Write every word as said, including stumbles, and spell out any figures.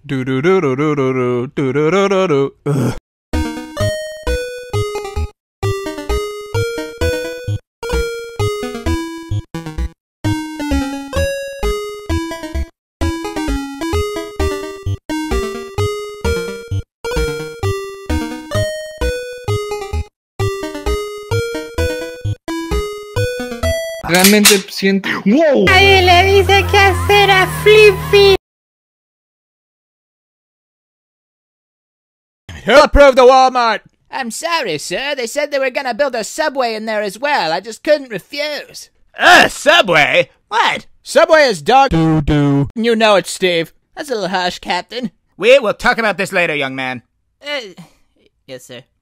Do do do do do do do do do do do. Ugh. Realmente siento... ¡Wow! Nadie le dice qué hacer a Flippy. He'll approve the Walmart! I'm sorry, sir. They said they were gonna build a subway in there as well. I just couldn't refuse. Uh, Subway? What? Subway is dog. Do do. You know it, Steve. That's a little harsh, Captain. We will talk about this later, young man. Uh, yes, sir.